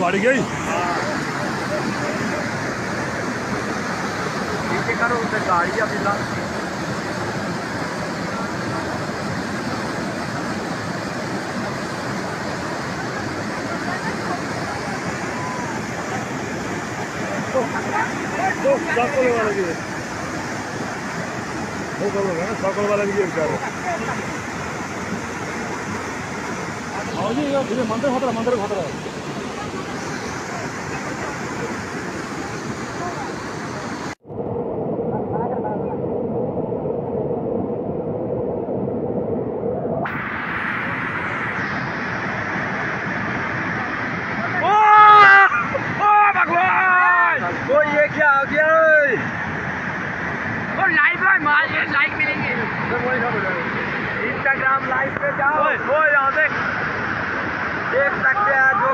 गाड़ी गई करो उसे गाड़ी अभी ला सकल वाला भी बेचारे मंदिर खतरा लाइक मिलेंगे इंस्टाग्राम लाइव पे जाओ वो यहाँ देख सकते हैं जो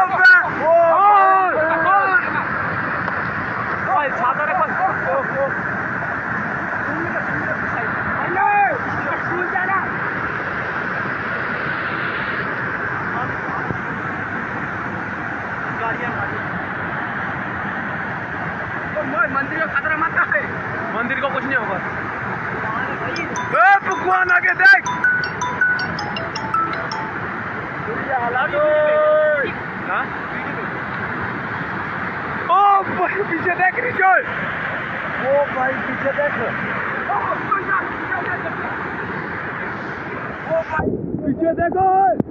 छाता रखो मंदिर को खतरा मत है मंदिर को कुछ नहीं होगा भगवान आगे देख ओ भाई पीछे देख रिचल ओ भाई पीछे देख ओ भाई पीछे देखो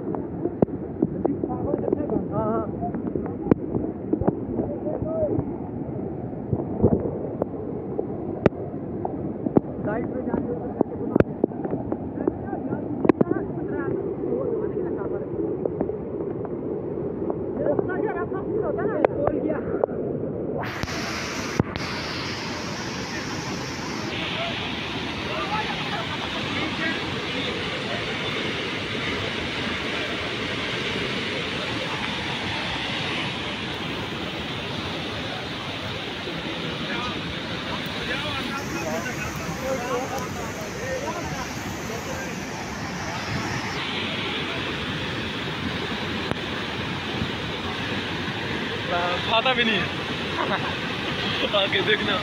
खाता भी नहीं है आगे देखना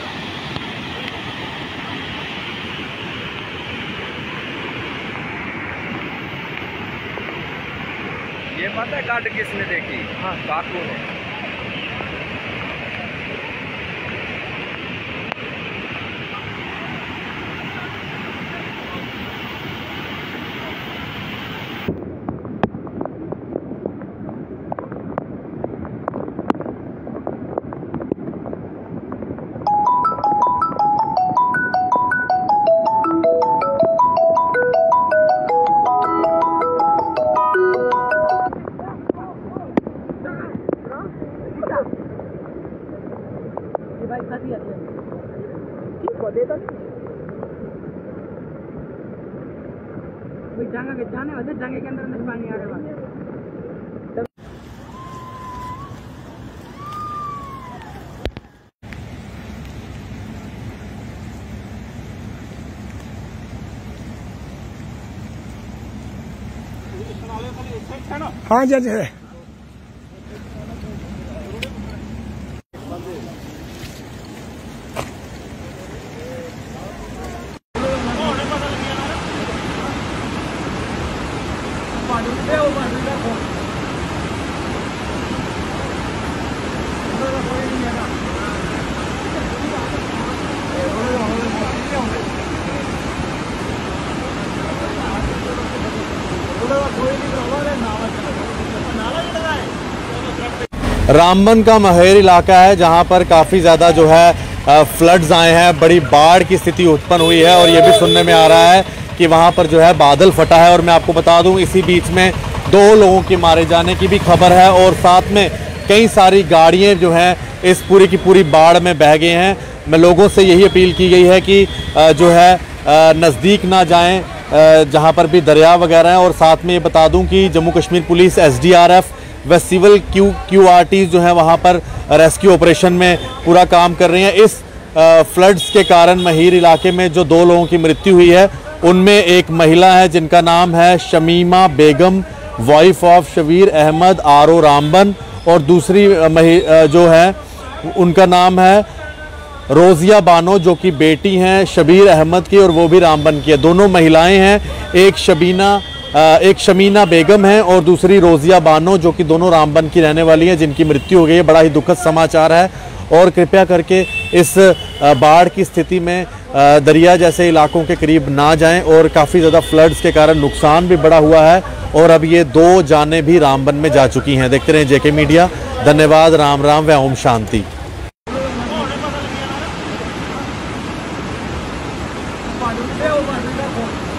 ये पता है कार्ड किसने देखी? हाँ काकू ने। जाने वाले जंगे के अंदर पानी आ रहा है। हाँ जज है रामबन का महेर इलाका है जहां पर काफ़ी ज़्यादा जो है फ्लड्स आए हैं, बड़ी बाढ़ की स्थिति उत्पन्न हुई है और ये भी सुनने में आ रहा है कि वहां पर जो है बादल फटा है। और मैं आपको बता दूं इसी बीच में 2 लोगों के मारे जाने की भी खबर है और साथ में कई सारी गाड़ियां जो हैं इस पूरी की पूरी बाढ़ में बह गए हैं। मैं लोगों से यही अपील की गई है कि जो है नज़दीक ना जाएँ जहाँ पर भी दरिया वगैरह हैं। और साथ में ये बता दूँ कि जम्मू कश्मीर पुलिस SDRF व सिविल QRT जो है वहाँ पर रेस्क्यू ऑपरेशन में पूरा काम कर रहे हैं। इस फ्लड्स के कारण महीर इलाके में जो 2 लोगों की मृत्यु हुई है उनमें एक महिला है जिनका नाम है Shamima Begum, wife of Shabir Ahmad RO Ramban, और दूसरी जो है उनका नाम है रोज़िया बानो, जो कि बेटी हैं शबीर अहमद की और वो भी रामबन की है। दोनों महिलाएं हैं, एक शमीना बेगम है और दूसरी रोज़िया बानो, जो कि दोनों रामबन की रहने वाली हैं, जिनकी मृत्यु हो गई है। बड़ा ही दुखद समाचार है और कृपया करके इस बाढ़ की स्थिति में दरिया जैसे इलाकों के करीब ना जाएं और काफ़ी ज़्यादा फ्लड्स के कारण नुकसान भी बड़ा हुआ है और अब ये 2 जानें भी रामबन में जा चुकी हैं। देखते रहें जेके मीडिया। धन्यवाद। राम राम व ओम शांति। पानी